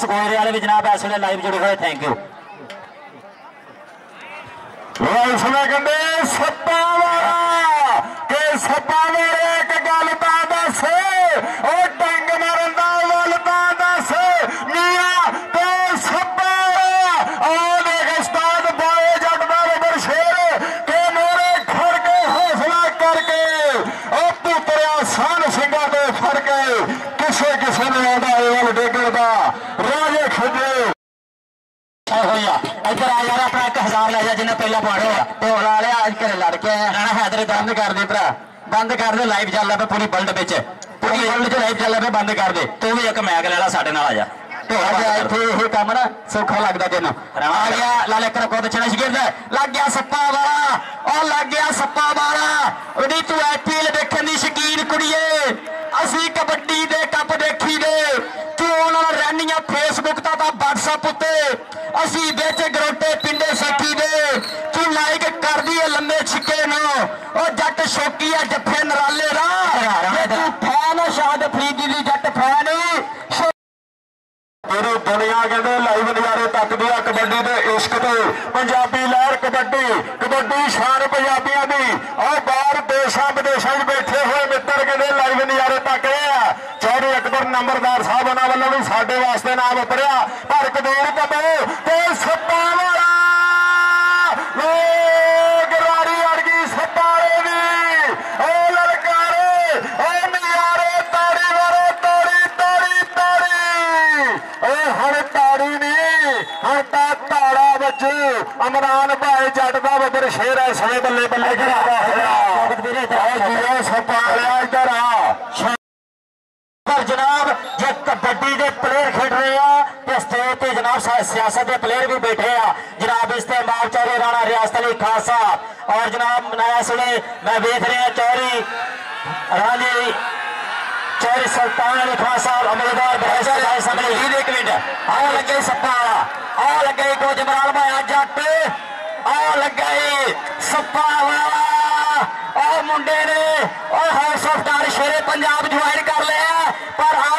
सकोरे वाले भी जनाब इस वे लाइव जुड़े हुए। Thank you. इसमें कहते सप्पा वाला के सप्पा वाले एक गल दस और डंग मारन दा वल दस मियां ते सप्पा और एक उस्ताद बाए जट दा बबर शेर के मोरे खड़ के हौसला करके और पुत्रिया सन सिंगा ते फड़ के किसे किसे ने आंदा वल डेगण दा राजे खजे इधर आ यार अपना 1000 ले जा जिन्हें पहला पाड़े ढोल वाले अज घरे लड़ के आया राणा हैदर बंद कर दे भरा बंद कर दे लाइव चल रहा पूरी वर्ल्ड में पूरी वर्ल्ड च लाइव चल रहा बंद कर दे तू भी एक मैग ले ला साडे नाल आ जा ढोल काम ना सौखा लगता तेन आ गया लाले खुद छड़ा शकीर लग गया सप्पा वाला और लग गया सप्पा वाला उड़ी तू IPL देखने की शकीन कुड़िए असी कबड्डी दे कप देखी दे तू उन्होंने रहनिया फेसबुक ता WhatsApp उत्ते असी बेच गरोटे पिंडे सखी दे तू लाइक कर दी लंबे छिके न और जट शौकी है जफे नराले तू फैन शाद फरीदी दी जट फैन पूरी दुनिया कहते लाइव नजारे तक दिया कबड्डी के इश्क तो पंजाबी लहर कबड्डी कबड्डी शान पंजाबियों की और बाहर देशों विदेशों बैठे हुए मित्र कहते लाइव नजारे तक चौधरी अकबर नंबरदार साहब उन्होंने वालों भी साडे वास्ते नाम उतरिया पर कबीर कबो ते सप्पा वाला गरारी अड़गी सप्पा भी ओ ललकारे ओ नजारे ताड़ी वाले ताड़ी ताड़ी ताड़ी हर ताड़ी नहीं हर ताड़ा बजे अमरान भाई जट का बबर शेर है सवे बल्ले बल्ले इधर आ जनाब जो कबड्डी के प्लेयर खेड रहे हैं तो स्टेज पे जनाब सियासत के प्लेयर भी बैठे हैं जनाब इस्तेमाल चौधरी राणा रियासत अली खान साहब और जनाब नया सुने मैं देख रहे हैं चौधरी रानी चौधरी सुल्तान अली खान साहब अमलदार एक मिनट आओ लगे सप्पा वाला आओ लगे को जमराल भाई जट आओ लगे सप्पा वाला और मुंडे ने और house of Dar Shere Punjab join कर लिया पर